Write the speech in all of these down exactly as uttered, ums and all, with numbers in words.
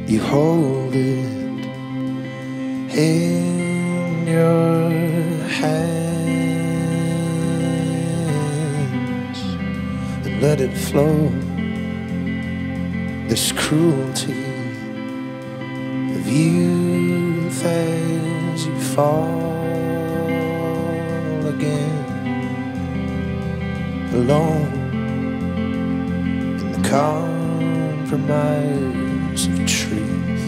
You hold it in your hands and let it flow. This cruelty of youth as you fall again, alone in the compromise of truth.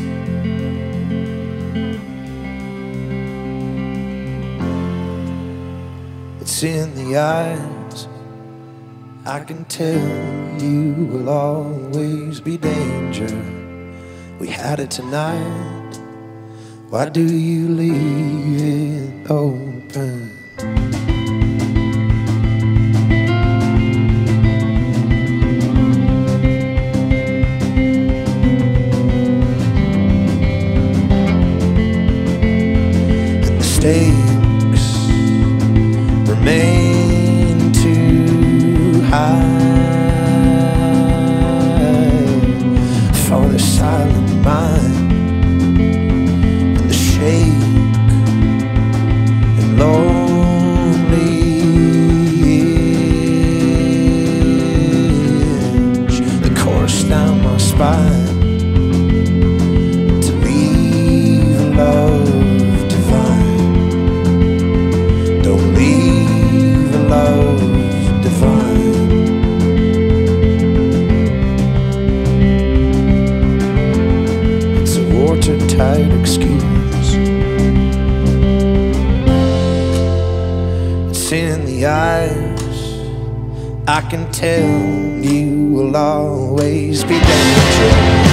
It's in the eyes, I can tell you will always be danger. We had it tonight, why do you leave it open? Mistakes remain too high for the silent mind and the shake and lonely itch that course down my spine to leave love. Watertight excuse. It's in the eyes, I can tell you will always be dangerous.